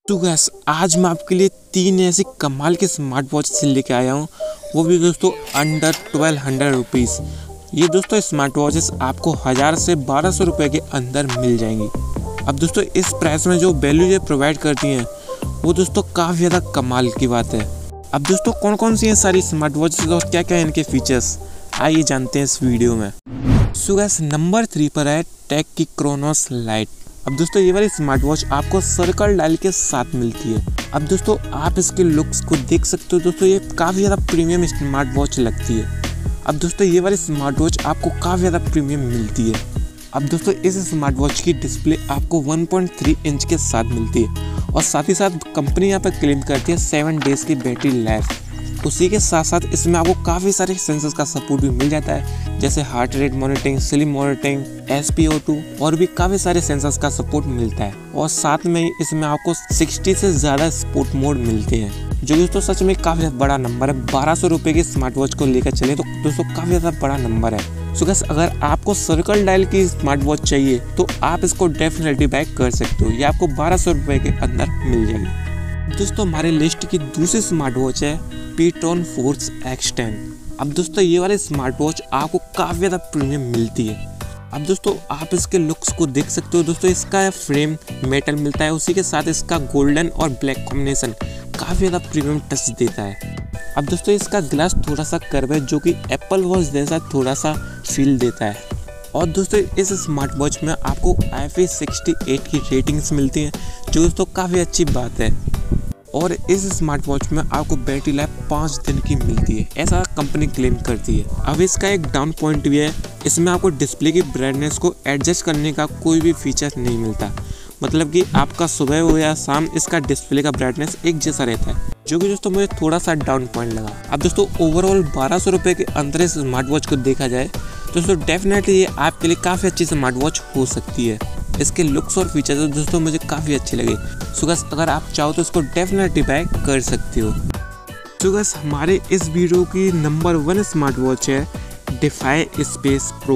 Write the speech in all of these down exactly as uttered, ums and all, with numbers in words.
तो गैस आज मैं आपके लिए तीन ऐसी कमाल के स्मार्ट वॉच से लेके आया हूँ, वो भी दोस्तों अंडर ट्वेल्व हंड्रेड रुपीज़। ये दोस्तों स्मार्ट वॉचेस आपको हज़ार से बारह सौ रुपये के अंदर मिल जाएंगी। अब दोस्तों इस प्राइस में जो वैल्यू ये प्रोवाइड करती हैं वो दोस्तों काफ़ी ज़्यादा कमाल की बात है। अब दोस्तों कौन कौन सी हैं सारी स्मार्ट वॉचेस और क्या क्या इनके फीचर्स, आइए जानते हैं इस वीडियो में। सो गैस नंबर थ्री पर है टेक की क्रोनोस लाइट। अब दोस्तों ये वाली स्मार्ट वॉच आपको सर्कल डायल के साथ मिलती है। अब दोस्तों आप इसके लुक्स को देख सकते हो, दोस्तों ये काफ़ी ज़्यादा प्रीमियम स्मार्ट वॉच लगती है। अब दोस्तों ये वाली स्मार्ट वॉच आपको काफ़ी ज़्यादा प्रीमियम मिलती है। अब दोस्तों इस स्मार्ट वॉच की डिस्प्ले आपको वन पॉइंट थ्री इंच के साथ मिलती है और साथ ही साथ कंपनी यहाँ पर क्लेम करती है सेवन डेज़ की बैटरी लाइफ। उसी के साथ साथ इसमें आपको काफ़ी सारे सेंसर्स का सपोर्ट भी मिल जाता है, जैसे heart rate monitoring, sleep monitoring, S P O two और भी काफ़ी सारे सेंसर्स का सपोर्ट मिलता है। और साथ में इसमें आपको साठ से ज़्यादा स्पोर्ट मोड मिलते हैं, जो दोस्तों सच में काफ़ी बड़ा नंबर है। बारह सौ रुपये की स्मार्ट वॉच को लेकर चले तो दोस्तों काफ़ी ज़्यादा बड़ा नंबर है। सो गैस अगर आपको सर्कल डायल की स्मार्ट वॉच चाहिए तो आप इसको डेफिनेटली बाय कर सकते हो, ये आपको बारह सौ रुपये के अंदर मिल जाएगी। दोस्तों हमारे लिस्ट की दूसरी स्मार्ट वॉच है पीटोन फोर्स एक्स टेन। अब दोस्तों ये वाली स्मार्ट वॉच आपको काफ़ी ज़्यादा प्रीमियम मिलती है। अब दोस्तों आप इसके लुक्स को देख सकते हो, दोस्तों इसका फ्रेम मेटल मिलता है, उसी के साथ इसका गोल्डन और ब्लैक कॉम्बिनेशन काफ़ी ज़्यादा प्रीमियम टच देता है। अब दोस्तों इसका ग्लास थोड़ा सा कर्व है, जो कि एप्पल वॉच जैसा थोड़ा सा फील देता है। और दोस्तों इस स्मार्ट वॉच में आपको आई पी सिक्सटी एट की रेटिंग्स मिलती हैं, जो दोस्तों काफ़ी अच्छी बात है। और इस स्मार्ट वॉच में आपको बैटरी लाइफ पाँच दिन की मिलती है, ऐसा कंपनी क्लेम करती है। अब इसका एक डाउन पॉइंट भी है, इसमें आपको डिस्प्ले की ब्राइटनेस को एडजस्ट करने का कोई भी फीचर नहीं मिलता। मतलब कि आपका सुबह हो या शाम इसका डिस्प्ले का ब्राइटनेस एक जैसा रहता है, जो कि दोस्तों मुझे थोड़ा सा डाउन पॉइंट लगा। अब दोस्तों ओवरऑल बारह सौ रुपये के अंदर इस स्मार्ट वॉच को देखा जाए तो दोस्तों डेफिनेटली ये आपके लिए काफ़ी अच्छी स्मार्ट वॉच हो सकती है। इसके लुक्स और फीचर्स तो दोस्तों मुझे काफ़ी अच्छे लगे। सो गाइस अगर आप चाहो तो इसको डेफिनेटली बाय कर सकते हो। सो गाइस हमारे इस वीडियो की नंबर वन स्मार्ट वॉच है डिफाई स्पेस प्रो।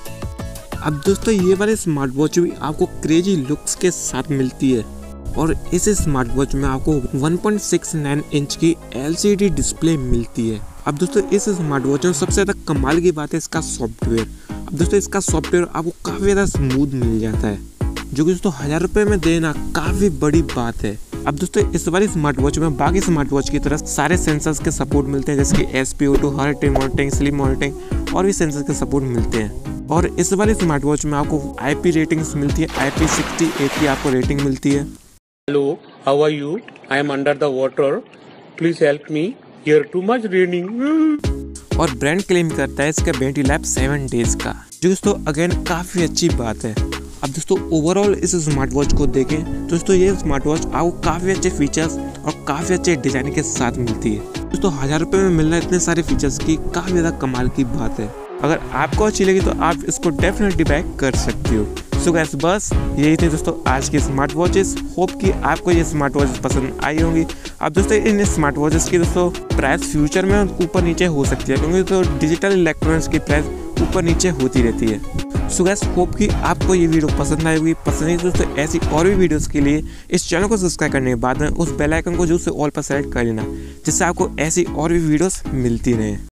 अब दोस्तों ये वाली स्मार्ट वॉच भी आपको क्रेजी लुक्स के साथ मिलती है और इस स्मार्ट वॉच में आपको one point six nine inch की एल सी डी डिस्प्ले मिलती है। अब दोस्तों इस स्मार्ट वॉच में सबसे ज़्यादा कमाल की बात है इसका सॉफ्टवेयर। अब दोस्तों इसका सॉफ्टवेयर आपको काफ़ी ज़्यादा स्मूथ मिल जाता है, जो कि दोस्तों हज़ार रुपये में देना काफ़ी बड़ी बात है। अब दोस्तों इस वाली स्मार्ट वॉच में बाकी स्मार्ट वॉच की तरह सारे सेंसर्स के सपोर्ट मिलते हैं, जैसे कि S P O two, heart rate monitoring, sleep monitoring और भी सेंसर्स के सपोर्ट मिलते हैं। और इस वाली स्मार्ट वॉच में आपको आई पी रेटिंग्स मिलती है, आई पी सिक्सटी एट की आपको रेटिंग मिलती है। Hello, how are you? I am under the water, please help me, here too much raining. और ब्रांड क्लेम करता है इसका बैटरी लाइफ सेवन डेज का, जो दोस्तों अगेन काफ़ी अच्छी बात है। अब दोस्तों ओवरऑल इस स्मार्ट वॉच को देखें तो दोस्तों ये स्मार्ट वॉच आपको काफ़ी अच्छे फीचर्स और काफ़ी अच्छे डिज़ाइन के साथ मिलती है। दोस्तों हज़ार रुपये में मिलना इतने सारे फीचर्स की काफ़ी ज़्यादा कमाल की बात है। अगर आपको अच्छी लगी तो आप इसको डेफिनेटली बाय कर सकते हो। सो गैस बस यही थे दोस्तों आज की स्मार्ट वॉचेस। होप कि आपको ये स्मार्ट वॉचेस पसंद आई होंगी। अब दोस्तों इन स्मार्ट वॉचेस की दोस्तों प्राइस फ्यूचर में ऊपर नीचे हो सकती है, क्योंकि तो डिजिटल इलेक्ट्रॉनिक्स की प्राइस ऊपर नीचे होती रहती है। सो गैस होप कि आपको ये वीडियो पसंद आई होगी। पसंद है दोस्तों ऐसी और भी वीडियोस के लिए इस चैनल को सब्सक्राइब करने के बाद में उस बेल आइकन को जरूर से ऑल पर सेलेक्ट कर लेना, जिससे आपको ऐसी और भी वीडियोस मिलती रहे।